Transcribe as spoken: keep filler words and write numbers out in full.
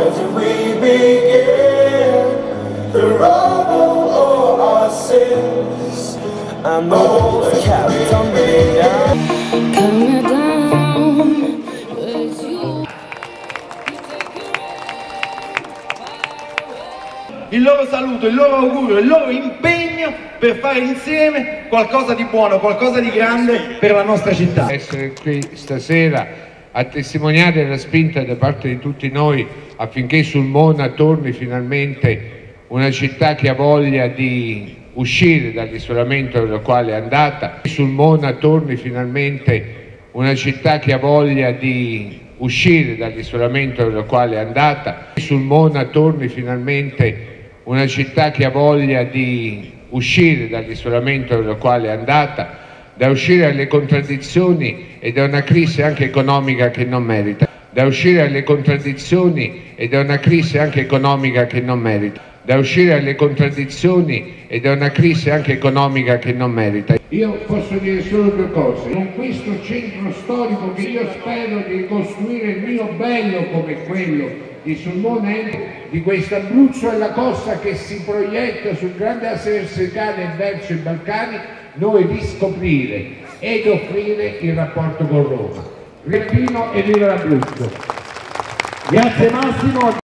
Where did we begin? The rubble of our sins. I know the cat tumbling down. Coming down with you. Il loro saluto, il loro augurio, il loro impegno per fare insieme qualcosa di buono, qualcosa di grande per la nostra città. Essere qui stasera a testimoniare la spinta da parte di tutti noi affinché Sulmona torni finalmente una città che ha voglia di uscire dall'isolamento dal quale è andata. Sulmona torni finalmente una città che ha voglia di uscire dall'isolamento dal quale è andata. Sulmona torni finalmente una città che ha voglia di uscire dall'isolamento dal quale è andata, da uscire dalle contraddizioni e da una crisi anche economica che non merita, da uscire dalle contraddizioni e da una crisi anche economica che non merita, da uscire dalle contraddizioni e da una crisi anche economica che non merita. Io posso dire solo due cose: con questo centro storico che io spero di costruire il mio bello come quello di Sulmona, di questo Abruzzo e la costa che si proietta sul grande asse verticale verso i Balcani, noi riscoprire ed offrire il rapporto con Roma. Riempino e viva l'Abruzzo! Grazie Massimo.